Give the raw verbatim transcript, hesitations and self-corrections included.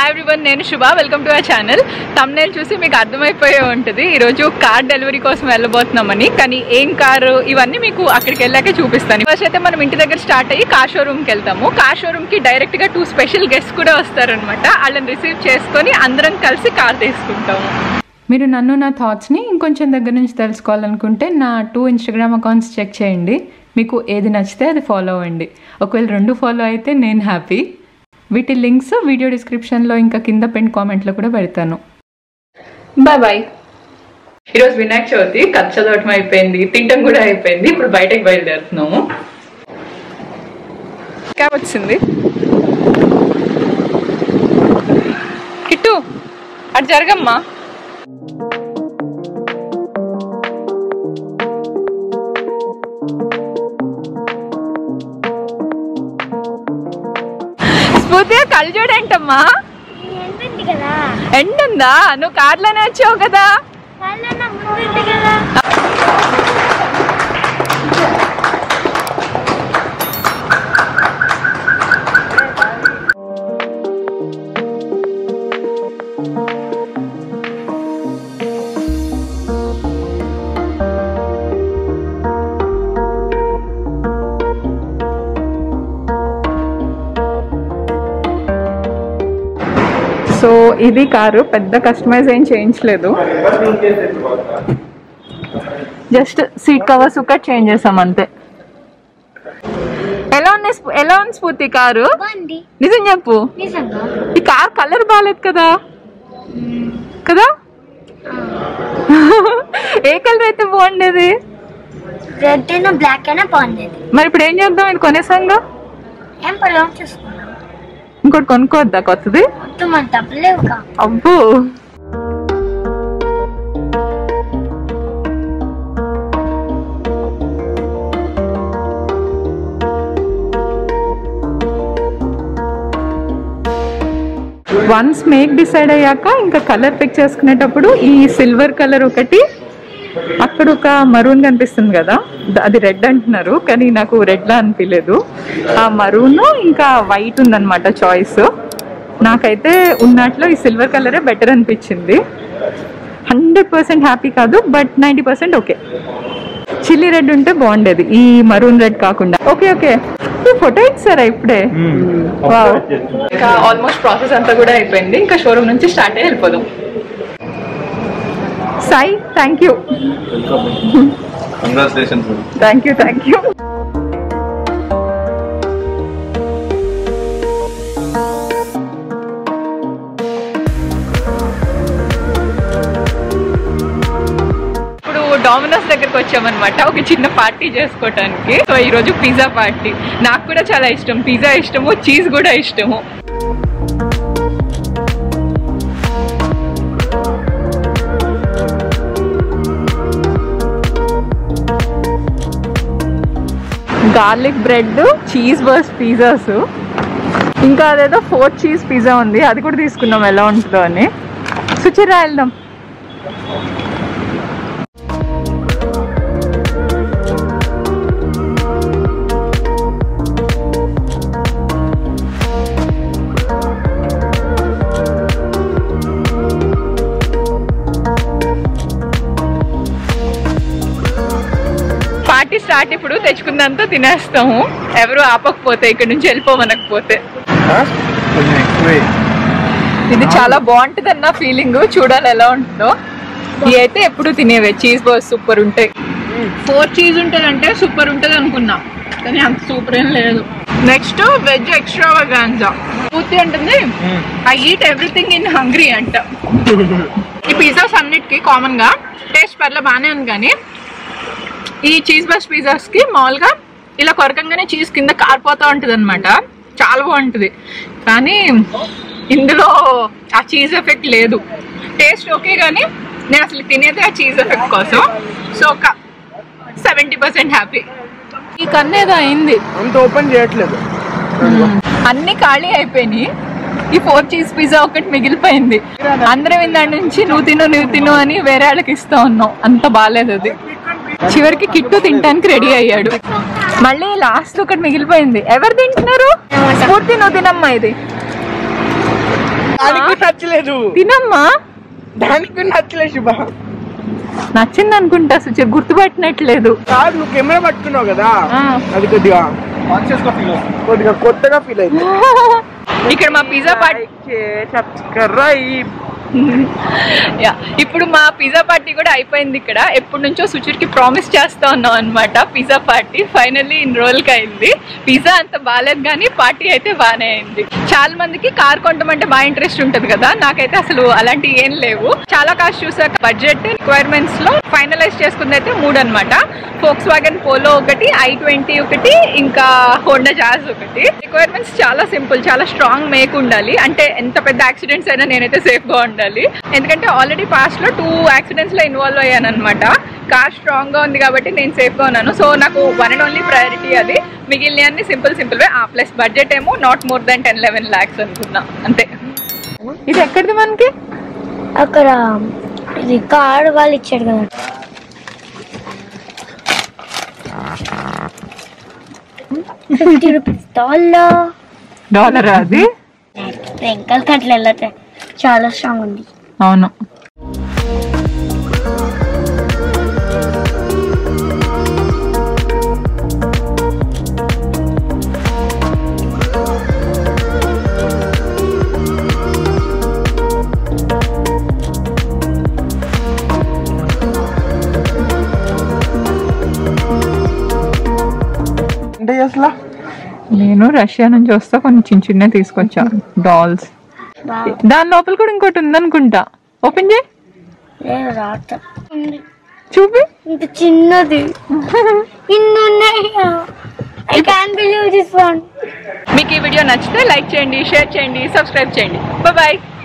Hi everyone, నేను Shubha. Welcome to our channel. Thumbnail చూసి మీకు అర్థమైపోయే ఉంటుంది ఈరోజు కార్ డెలివరీ కోసం వెళ్ళబోతున్నామని. కానీ ఏం కారు ఇవన్నీ మీకు అక్కడికి వెళ్ళాకే చూపిస్తాను. ఫస్ట్ అయితే మనం ఇంటి దగ్గర స్టార్ట్ అయ్యి కార్ షోరూమ్కి వెళ్తాము. కార్ షోరూమ్కి డైరెక్ట్గా టూ స్పెషల్ గెస్ట్స్ కూడా వస్తారనమాట. వాళ్ళని రిసీవ్ చేసుకొని అందరం కలిసి కార్ తీసుకుంటాము. మీరు నన్ను నా థాట్స్ని ఇంకొంచెం దగ్గర నుంచి తెలుసుకోవాలనుకుంటే నా టూ ఇన్స్టాగ్రామ్ అకౌంట్స్ చెక్ చేయండి. మీకు ఏది నచ్చితే అది ఫాలో అవ్వండి. ఒకవేళ రెండు ఫాలో అయితే నేను హ్యాపీ. వీటి లింక్స్ వీడియో డిస్క్రిప్షన్లో ఇంకా కింద పెన్ కామెంట్లో కూడా పెడతాను. Bye bye. ఈరోజు వినాయక చవితి, కథ చదవటం అయిపోయింది, తింటం కూడా అయిపోయింది. ఇప్పుడు బయటకు బయలుదేరుతున్నాము. క్యాబ్ వచ్చింది. కిట్టు అటు జరగమ్మా. స్ఫూర్తిగా కళ్ళు చూడేంటమ్మా, ఎండ ఉందా? నువ్వు కార్లోనే వచ్చావు కదా. సో ఇది కారు, పెద్ద కస్టమైజ్ ఏం చేయించలేదు, జస్ట్ సీట్ కవర్స్ ఒక చేంజ్ చేసాం అంతే. ఎలా ఉంది ఎలా ఉంది స్ఫూర్తి కారు? నిజం చెప్పు, ఈ కార్ కలర్ బాగాలేదు కదా కదా ఏ కలర్ అయితే బాగుండేది? రెడ్ అయినా బ్లాక్ అయినా బాగుండేది. మరి ఇప్పుడు ఏం చేద్దాం? ఇది కొనేసాంగా, ఏం పొలం చూసుకున్నాం. ఇంకోటి కొనుక్కోవద్దా కొత్తది? అబ్బో, వన్స్ మేక్ డిసైడ్ అయ్యాక ఇంకా కలర్ పిక్ చేసుకునేటప్పుడు ఈ సిల్వర్ కలర్ ఒకటి, అక్కడ ఒక మరూన్ కనిపిస్తుంది కదా, అది రెడ్ అంటున్నారు కానీ నాకు రెడ్ లా అనిపించలేదు. ఆ మరూన్ ఇంకా వైట్ ఉందన్నమాట చాయిస్. నాకైతే ఉన్నట్లో ఈ సిల్వర్ కలరే బెటర్ అనిపించింది. హండ్రెడ్ పర్సెంట్ హ్యాపీ కాదు, but ninety percent okay. Chilli red ఉంటే బాగుండేది, ఈ మరూన్ రెడ్ కాకుండా. ఓకే ఓకే, ఫోటో ఇచ్చారా ఇప్పుడే? ఇంకా ఆల్మోస్ట్ ప్రాసెస్ అంతా కూడా అయిపోయింది. ఇంకా షోరూమ్ నుంచి స్టార్ట్ అయ్యి వెళ్ళిపోదాం. Sai, thank you. Thank you thank you. ఇప్పుడు డామినోస్ దగ్గరకు వచ్చామన్నమాట, ఒక చిన్న పార్టీ చేసుకోవటానికి. సో ఈరోజు పిజ్జా పార్టీ. నాకు కూడా చాలా ఇష్టం, పిజ్జా ఇష్టము, చీజ్ కూడా ఇష్టము. Garlic bread, cheese burst pizzas, ఇంకా అదేదో ఫోర్ చీజ్ పిజ్జా ఉంది, అది కూడా తీసుకున్నాం ఎలా ఉంటుందో అని. సుచిరా వెళ్దాం. Party start. ఇప్పుడు తెచ్చుకున్నంత తినేస్తాము, ఎవరు ఆపకపోతే, ఇక్కడ నుంచి వెళ్ళిపోమనకపోతే. ఇది చాలా బాగుంటుంది అన్న ఫీలింగ్, చూడాలి ఎలా ఉంటుందో. ఇవి అయితే ఎప్పుడు తినేవే, చీజ్ బర్స్ సూపర్ ఉంటాయి. ఫోర్ చీజ్ ఉంటుందంటే సూపర్ ఉంటుంది అనుకున్నా, కానీ అంత సూపర్ ఏం లేదు. Next veg extravaganza. పూర్తి ఉంటుంది I eat everything in hungry అంట. ఈ పిజ్జాస్ అన్నిటికీ కామన్ గా టేస్ట్ పర్లే బాగానే ఉంది, కానీ ఈ చీజ్ బర్స్ట్ పిజ్జాస్ కి మామూలుగా ఇలా కొరకంగానే చీజ్ కింద కారిపోతూ ఉంటుంది అనమాట, చాలా బాగుంటుంది. కానీ ఇందులో ఆ చీజ్ ఎఫెక్ట్ లేదు. టేస్ట్ ఓకే, కానీ నేను అసలు తినేది ఆ చీజ్ ఎఫెక్ట్ కోసం. సో ఒక సెవెంటీ పర్సెంట్ హ్యాపీ. ఈ కన్ను ఏదో అయింది, అంత ఓపెన్ చేయట్లేదు, అన్ని ఖాళీ అయిపోయినాయి. ఈ ఫోర్ చీజ్ పిజ్జా ఒకటి మిగిలిపోయింది. అందరం ఇందాడి నుంచి నువ్వు తిను నువ్వు తిను అని వేరే వాళ్ళకి ఇస్తా ఉన్నాం, అంత బాగాలేదు అది. చివరికి కిట్టు తినడానికి రెడీ అయ్యాడు. మళ్ళీ లాస్ట్ ఒకటి మిగిలిపోయింది. ఎవరు తింటున్నారు? స్ఫూర్తి నువ్వు తినమ్మా. ఇది దానికి నచ్చలేదు. తినమ్మా. దానికి నచ్చలేదు శుభ. నచ్చింది అనుకుంటా సుచిర్, గుర్తుపట్టినట్లేదు. కాదు నువ్వు కెమెరా పట్టుకున్నావు కదా, అది కొద్దిగా కొద్దిగా కొత్తగా ఫీల్ అయింది. ఇక్కడ మా పిజ్జా పార్టీ యా ఇప్పుడు మా పిజ్జా పార్టీ కూడా అయిపోయింది. ఇక్కడ ఎప్పటి నుంచో సుచిర్కి ప్రామిస్ చేస్తా ఉన్నాం అనమాట. పిజ్జా పార్టీ ఫైనల్లీ ఇన్ రోల్కి అయింది. పిజ్జా అంత బాగాలేదు కానీ పార్టీ అయితే బాగానే అయింది. చాలా మందికి కార్ కొంటామంటే బాగా ఇంట్రెస్ట్ ఉంటుంది కదా, నాకైతే అసలు అలాంటివి ఏం లేవు. చాలా కాస్ట్ చూసాక బడ్జెట్ రిక్వైర్మెంట్స్ లో ఫైనలైజ్ చేసుకుంది అయితే మూడు అనమాట. ఫోక్స్ వాగన్ పోలో ఒకటి, ఐ ట్వంటీ ఒకటి, ఇంకా హోండా జాజ్ ఒకటి. రిక్వైర్మెంట్స్ చాలా సింపుల్, చాలా స్ట్రాంగ్ మేక్ ఉండాలి. అంటే ఎంత పెద్ద యాక్సిడెంట్స్ అయినా నేనైతే సేఫ్ గా ఉండాలి. ఎందుకంటే ఆల్రెడీ పాస్ట్ లో టూ యాక్సిడెంట్స్ లో ఇన్వాల్వ్ అయ్యాను అనమాట. కార్ స్ట్రాంగ్ గా ఉంది కాబట్టి నేను సేఫ్ గా ఉన్నాను. సో నాకు వన్ అండ్ ఓన్లీ ప్రయారిటీ అది. మిగిలిన అన్ని సింపుల్ సింపుల్ వే. ఆ ప్లస్ బడ్జెట్ ఏమో not more than ten eleven lakhs అనుకున్నా అంతే. ఇది ఎక్కడిది మనకి? అక్కడ ఇది కార్డ్ వాళ్ళు ఇచ్చాడు కదా. ఫిఫ్టీ రూపీస్ డాలర్ డాలర్ అది వెంకల్ కట్ల వెళ్ళట్లే, చాలా స్ట్రాంగ్ ఉంది. అవును. నేను రష్యా నుంచి వస్తా కొన్ని చిన్న చిన్న తీసుకొచ్చా డాల్స్. దాని లోపల కూడా ఇంకోటి ఉందనుకుంటా. ఓపెన్ చేయి, చూపి. ఇంత చిన్నది. I can't believe this one. మీకు ఈ వీడియో నచ్చితే లైక్ చేయండి, షేర్ చేయండి, సబ్స్క్రైబ్ చేయండి. Bye bye.